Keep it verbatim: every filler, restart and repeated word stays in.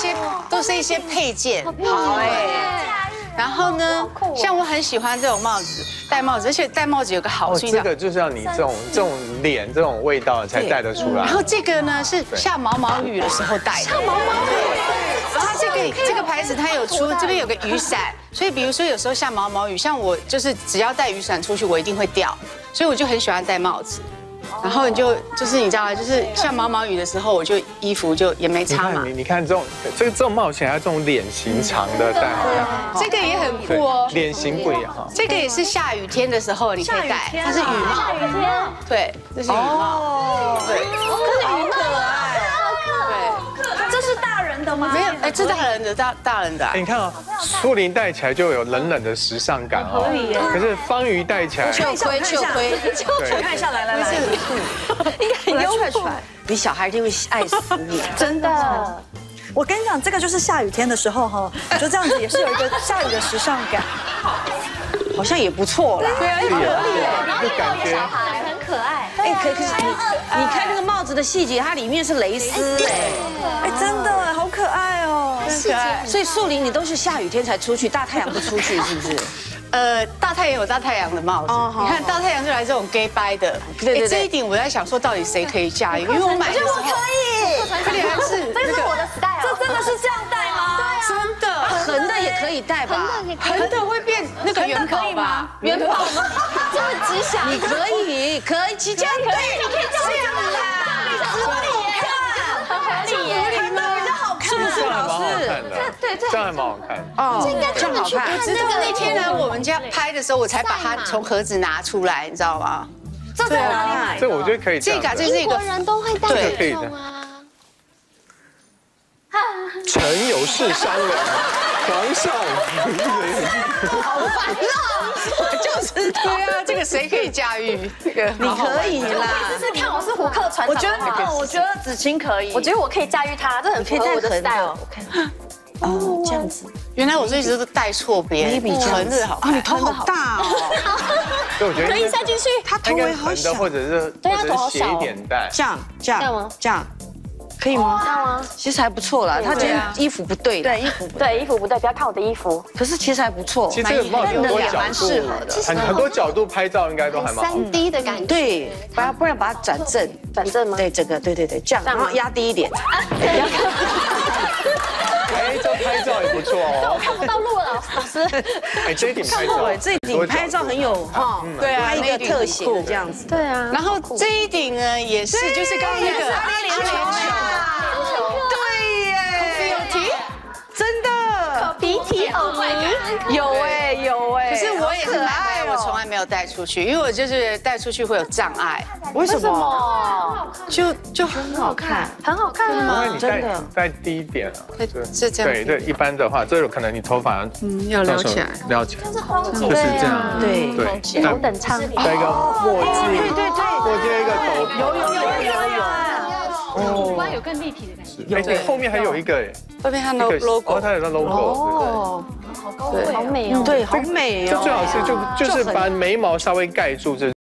些都是一些配件，好哎。然后呢，像我很喜欢这种帽子，戴帽子，而且戴帽子有个好处， 这个就是要你这种这种脸这种味道才戴得出来。 然后这个呢是下毛毛雨的时候戴的。下毛毛雨。然后这个这个牌子它有出，这边有个雨伞，所以比如说有时候下毛毛雨，像我就是只要带雨伞出去，我一定会掉，所以我就很喜欢戴帽子。然后你就就是你知道吗？就是下毛毛雨的时候，我就衣服就也没差嘛。 你你看这种这个这种帽型还有这种脸型长的戴， 这个也很酷哦。 脸型不一样哈。 这个也是下雨天的时候你可以戴，它是雨帽。 下雨天。 对，这是雨帽。对， 可是雨可爱。对，这是大人的吗？ 没有，哎，这大人的大大人的。 你看啊，苏林戴起来就有冷冷的时尚感哦。可以耶。可是方瑜戴起来。 秋葵，秋葵， 我看一下，来来来。 应该很优酷，你小孩一定会爱死你， 真的。我跟你讲，这个就是下雨天的时候哈，就这样子也是有一个下雨的时尚感， 好像也不错啦。 对啊， 可以啊，就感觉很可爱。 哎，可可是你你看那个帽子的细节，它里面是蕾丝哎， 哎，真的好可爱哦。 很可爱。 所以树林你都是下雨天才出去，大太阳不出去是不是？ 呃，大太阳有大太阳的帽子，你看大太阳就来这种 gay 掰的， 对对对。 这一顶我在想说，到底谁可以驾驭？因为我买的时候， 可以， 这里还是这是我的 style，这真的是这样戴吗？ 真的， 横的也可以戴吧？ 横的会变那个圆跑吧？ 圆跑吗？这么吉祥？ 你可以，可以，即将对， 你可以这样啦，很合理耶，很合理耶，比较好看， 是不是老师？ 对，这样还蛮好看。 哦， 这应该专门去看直到那天呢，我们家拍的时候，我才把它从盒子拿出来，你知道吗？ 这在哪里买？ 这我觉得可以。 这个这是一个人都会戴这种啊。 陈有事商量，皇上。 好烦啊！就是对啊，这个谁可以驾驭？这个你可以啦。 试试看，我是胡克船长。我觉得，我觉得子清可以。我觉得我可以驾驭它，这很符合我的 style。我看。 哦，这样子。 原来我这一直都戴错边， 你比横的好。 啊，你头好大哦。 所以我觉得可以塞进去。 他头也好小。 或者是或者是斜一点戴。 这样这样这样吗？ 这样。可以吗？ 这样吗？ 其实还不错啦，他今天衣服不对， 对衣服对衣服不对，不要看我的衣服。 可是其实还不错， 其实这个帽子很多角度， 蛮适合的， 很很多角度拍照应该都还蛮好。 三 D 的感觉。 对，不然不然把它转正， 转正吗？ 对，这个对对对，这样，然后压低一点。 哎，这拍照也不错哦。 看不到路了，老师。 哎，这一顶拍照， 这一顶拍照很有哈， 对啊， 一个特写的这样子。 对啊。 然后这一顶呢，也是就是刚刚那个阿联酋。对耶，真的。 鼻涕耳鸣。 有哎有哎。 可是我也是买回来，我从来没有带出去，因为我就是带出去会有障碍。 为什么？ 就就很好看， 很好看因啊！ 为你戴戴低一点啊， 是这样。 对对，一般的话，这有可能你头发嗯要撩起来， 撩起来， 就是这样。 对对， 头等舱， 戴一个墨镜， 对对对， 墨镜一个头， 有有有有有。 五官有更立体的感觉。 哎，对，后面还有一个哎， 后面看到 logo， 哦，它有个 logo， 哦， 对，好美哦， 对，好美哦。 这最好是就就是把眉毛稍微盖住这。